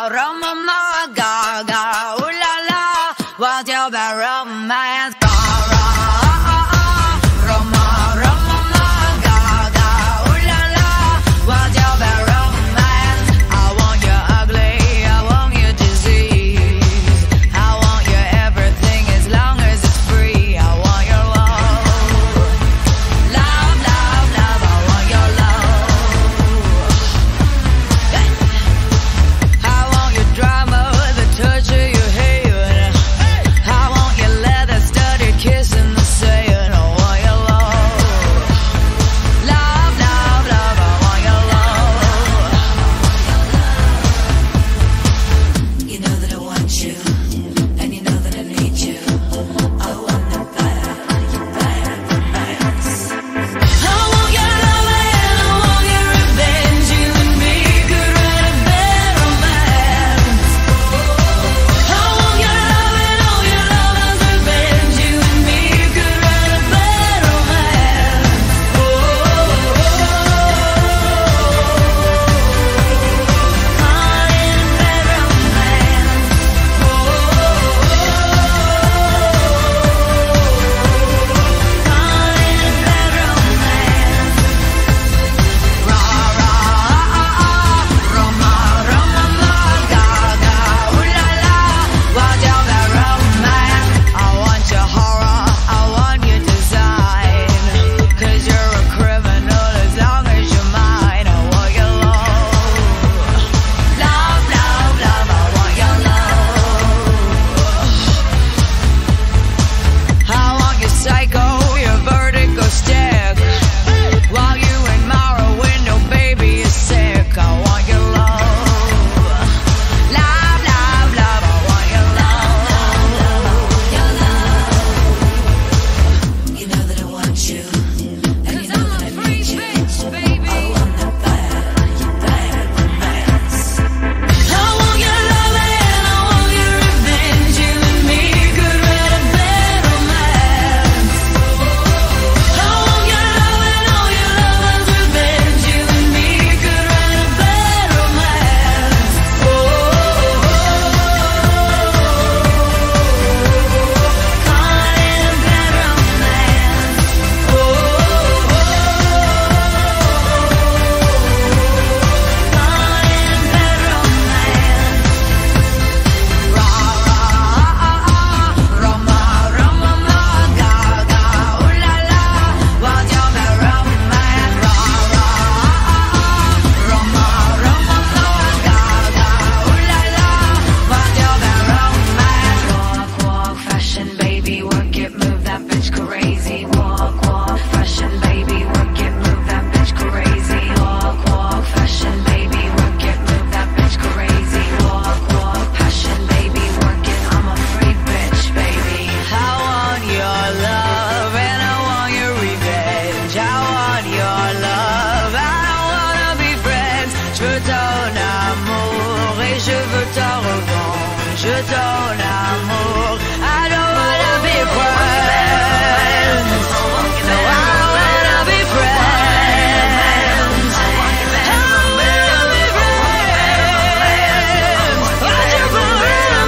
ro-mah-mah, Gaga, ooh la la, what's your bad romance? Je donne amour. I don't wanna be friends. No, I wanna be friends. I wanna be friends. What's your problem?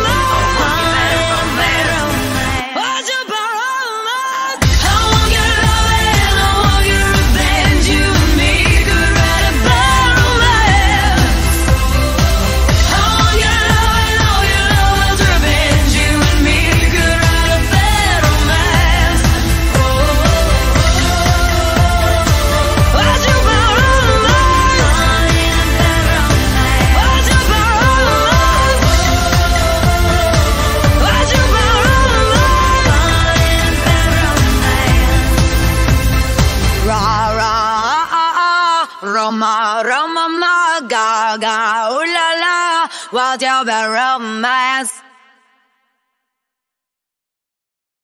What's your problem? I want your love and I want your revenge. You and me could write a bad romance. I want your love and all your love's revenge. You and me could write a bad romance. What's your problem? What's your problem? What's your problem? Ra ra ro-mah, ro-mah-mah, Gaga, ooh la la, what's your bad romance?